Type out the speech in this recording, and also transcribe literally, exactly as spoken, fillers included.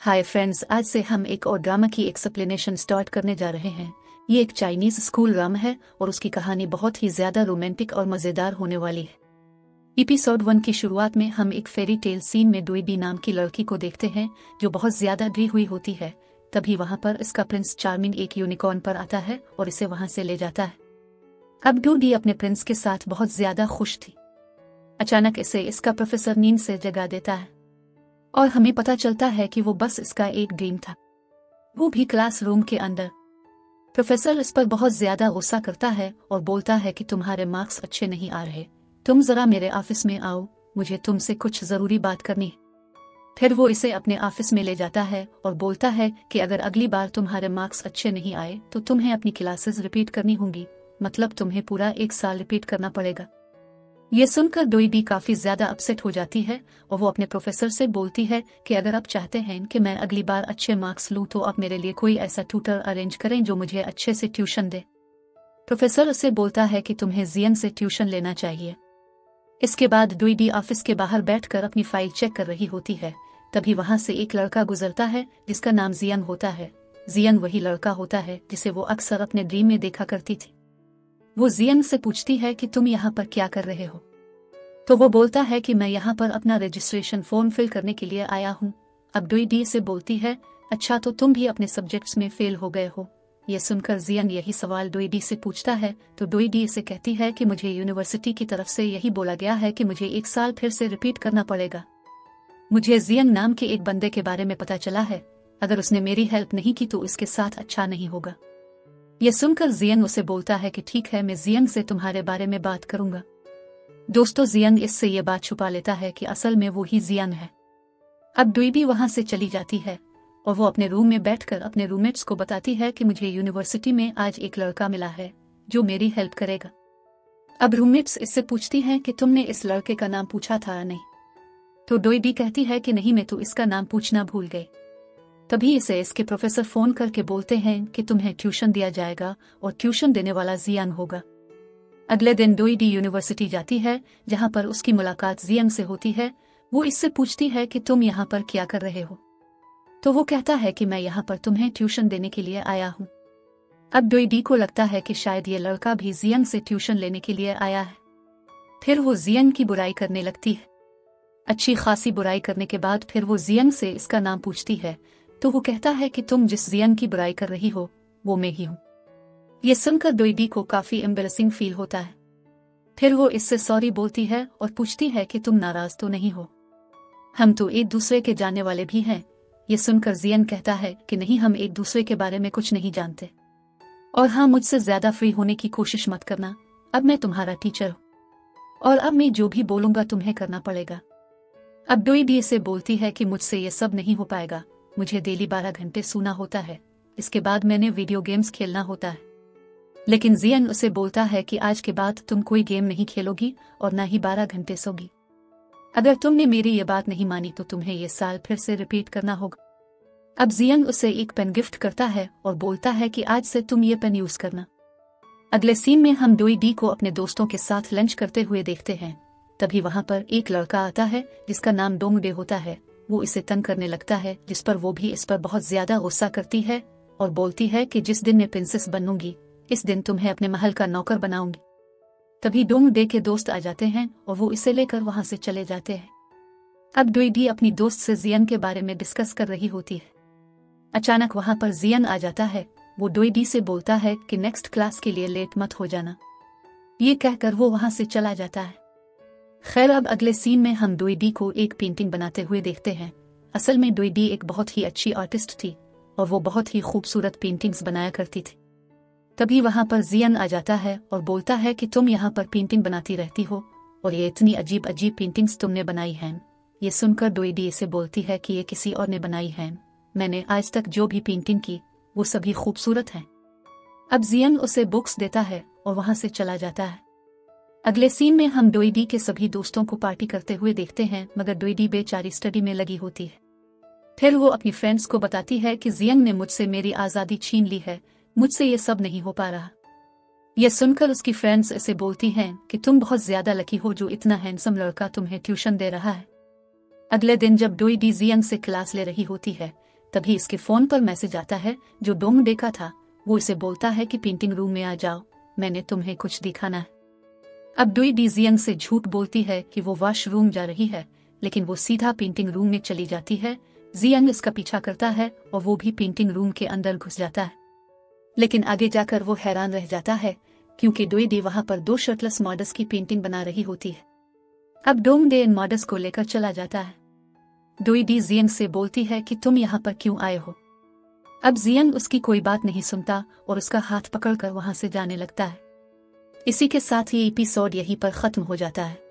Hi friends, आज से हम एक और ड्रामा की एक्सप्लेनेशन स्टार्ट करने जा रहे हैं। ये एक चाइनीज स्कूल ड्रामा है और उसकी कहानी बहुत ही ज्यादा रोमांटिक और मजेदार होने वाली है। एपिसोड वन की शुरुआत में हम एक फेरी टेल सीन में डोई डी नाम की लड़की को देखते हैं जो बहुत ज्यादा डरी हुई होती है। तभी वहां पर इसका प्रिंस चार्मिंग एक यूनिकॉर्न पर आता है और इसे वहां से ले जाता है। अब डोई डी अपने प्रिंस के साथ बहुत ज्यादा खुश थी। अचानक इसे इसका प्रोफेसर नींद से जगा देता है और हमें पता चलता है कि वो बस इसका एक ड्रीम था, वो भी क्लासरूम के अंदर। प्रोफेसर इस पर बहुत ज्यादा गुस्सा करता है और बोलता है कि तुम्हारे मार्क्स अच्छे नहीं आ रहे, तुम जरा मेरे ऑफिस में आओ, मुझे तुमसे कुछ जरूरी बात करनी है। फिर वो इसे अपने ऑफिस में ले जाता है और बोलता है कि अगर अगली बार तुम्हारे मार्क्स अच्छे नहीं आए तो तुम्हें अपनी क्लासेस रिपीट करनी होंगी, मतलब तुम्हें पूरा एक साल रिपीट करना पड़ेगा। ये सुनकर डोई डी काफी ज्यादा अपसेट हो जाती है और वो अपने प्रोफेसर से बोलती है कि अगर आप चाहते हैं कि मैं अगली बार अच्छे मार्क्स लूं तो आप मेरे लिए कोई ऐसा ट्यूटर अरेंज करें जो मुझे अच्छे से ट्यूशन दे। प्रोफेसर उसे बोलता है कि तुम्हें जियन से ट्यूशन लेना चाहिए। इसके बाद डोई डी ऑफिस के बाहर बैठकर अपनी फाइल चेक कर रही होती है। तभी वहां से एक लड़का गुजरता है जिसका नाम जियन होता है। जियन वही लड़का होता है जिसे वो अक्सर अपने ड्रीम में देखा करती थी। वो जियन से पूछती है कि तुम यहाँ पर क्या कर रहे हो, तो वो बोलता है कि मैं यहाँ पर अपना रजिस्ट्रेशन फॉर्म फिल करने के लिए आया हूँ। अब डोई डी से बोलती है, अच्छा तो तुम भी अपने सब्जेक्ट्स में फेल हो गए हो। ये सुनकर जियन यही सवाल डोई डी से पूछता है तो डोई डी से कहती है कि मुझे यूनिवर्सिटी की तरफ से यही बोला गया है कि मुझे एक साल फिर से रिपीट करना पड़ेगा। मुझे जियन नाम के एक बंदे के बारे में पता चला है, अगर उसने मेरी हेल्प नहीं की तो उसके साथ अच्छा नहीं होगा। ये सुनकर जियन उसे बोलता है कि ठीक है, मैं जियन से तुम्हारे बारे में बात करूंगा। दोस्तों, जियन इससे ये बात छुपा लेता है कि असल में वो ही जियन है। अब डोई डी वहां से चली जाती है और वो अपने रूम में बैठकर अपने रूममेट्स को बताती है कि मुझे यूनिवर्सिटी में आज एक लड़का मिला है जो मेरी हेल्प करेगा। अब रूममेट्स इससे पूछती हैं कि तुमने इस लड़के का नाम पूछा था नहीं, तो डोई डी कहती है कि नहीं, मैं तो इसका नाम पूछना भूल गई। तभी इसे इसके प्रोफेसर फोन करके बोलते हैं कि तुम्हें ट्यूशन दिया जाएगा और ट्यूशन देने वाला जियन होगा। अगले दिन डोई डी यूनिवर्सिटी जाती है जहां पर उसकी मुलाकात जियन से होती है। वो इससे पूछती है कि तुम यहाँ पर क्या कर रहे हो, तो वो कहता है कि मैं यहाँ पर तुम्हें ट्यूशन देने के लिए आया हूँ। अब डोई डी को लगता है कि शायद ये लड़का भी जियन से ट्यूशन लेने के लिए आया है। फिर वो जियन की बुराई करने लगती है। अच्छी खासी बुराई करने के बाद फिर वो जियन से इसका नाम पूछती है, तो वो कहता है कि तुम जिस जियन की बुराई कर रही हो वो मैं ही हूँ। ये सुनकर डोई डी को काफी एम्बैरेसिंग फील होता है। फिर वो इससे सॉरी बोलती है और पूछती है कि तुम नाराज तो नहीं हो, हम तो एक दूसरे के जानने वाले भी हैं। ये सुनकर जियन कहता है कि नहीं, हम एक दूसरे के बारे में कुछ नहीं जानते, और हाँ, मुझसे ज्यादा फ्री होने की कोशिश मत करना। अब मैं तुम्हारा टीचर हूँ और अब मैं जो भी बोलूंगा तुम्हें करना पड़ेगा। अब डोई डी से बोलती है कि मुझसे ये सब नहीं हो पाएगा, मुझे डेली बारह घंटे सोना होता है, इसके बाद मैंने वीडियो गेम्स खेलना होता है। लेकिन जियन उसे बोलता है कि आज के बाद तुम कोई गेम नहीं खेलोगी और ना ही बारह घंटे सोगी। अगर तुमने मेरी ये बात नहीं मानी तो तुम्हें ये साल फिर से रिपीट करना होगा। अब जियन उसे एक पेन गिफ्ट करता है और बोलता है कि आज से तुम ये पेन यूज करना। अगले सीन में हम डोई डी को अपने दोस्तों के साथ लंच करते हुए देखते हैं। तभी वहां पर एक लड़का आता है जिसका नाम डोंगडे होता है। वो इसे तंग करने लगता है, जिस पर वो भी इस पर बहुत ज्यादा गुस्सा करती है और बोलती है कि जिस दिन मैं प्रिंसेस बनूंगी इस दिन तुम्हें अपने महल का नौकर बनाऊंगी। तभी डोंगडे के दोस्त आ जाते हैं और वो इसे लेकर वहां से चले जाते हैं। अब डोई डी अपनी दोस्त से जियन के बारे में डिस्कस कर रही होती है। अचानक वहां पर जियन आ जाता है। वो डोई डी से बोलता है कि नेक्स्ट क्लास के लिए लेट मत हो जाना। ये कहकर वो वहां से चला जाता है। खैर, अब अगले सीन में हम डोई डी को एक पेंटिंग बनाते हुए देखते हैं। असल में डोई डी एक बहुत ही अच्छी आर्टिस्ट थी और वो बहुत ही खूबसूरत पेंटिंग्स बनाया करती थी। तभी वहां पर जियन आ जाता है और बोलता है कि तुम यहाँ पर पेंटिंग बनाती रहती हो और ये इतनी अजीब अजीब पेंटिंग्स तुमने बनाई हैं। ये सुनकर डोई डी से बोलती है कि ये किसी और ने बनाई हैं, मैंने आज तक जो भी पेंटिंग की वो सभी खूबसूरत हैं। अब जियन उसे बुक्स देता है और वहां से चला जाता है। अगले सीन में हम डोई डी के सभी दोस्तों को पार्टी करते हुए देखते हैं, मगर डोई डी बेचारी स्टडी में लगी होती है। फिर वो अपनी फ्रेंड्स को बताती है कि जियन ने मुझसे मेरी आजादी छीन ली है, मुझसे ये सब नहीं हो पा रहा। यह सुनकर उसकी फ्रेंड्स ऐसे बोलती हैं कि तुम बहुत ज्यादा लकी हो जो इतना हैंडसम लड़का तुम्हें ट्यूशन दे रहा है। अगले दिन जब डोई डी जियन से क्लास ले रही होती है तभी इसके फोन पर मैसेज आता है जो डोंग डे का था। वो इसे बोलता है कि पेंटिंग रूम में आ जाओ, मैंने तुम्हें कुछ दिखाना है। अब डुई डी जियंग से झूठ बोलती है कि वो वॉशरूम जा रही है, लेकिन वो सीधा पेंटिंग रूम में चली जाती है। जियंग इसका पीछा करता है और वो भी पेंटिंग रूम के अंदर घुस जाता है, लेकिन आगे जाकर वो हैरान रह जाता है क्योंकि डुई डी वहां पर दो शर्टलेस मॉडल्स की पेंटिंग बना रही होती है। अब डोंग डे इन मॉडल्स को लेकर चला जाता है। डुई डी जियंग से बोलती है कि तुम यहाँ पर क्यों आए हो। अब जियंग उसकी कोई बात नहीं सुनता और उसका हाथ पकड़कर वहां से जाने लगता है। इसी के साथ ये एपिसोड यहीं पर खत्म हो जाता है।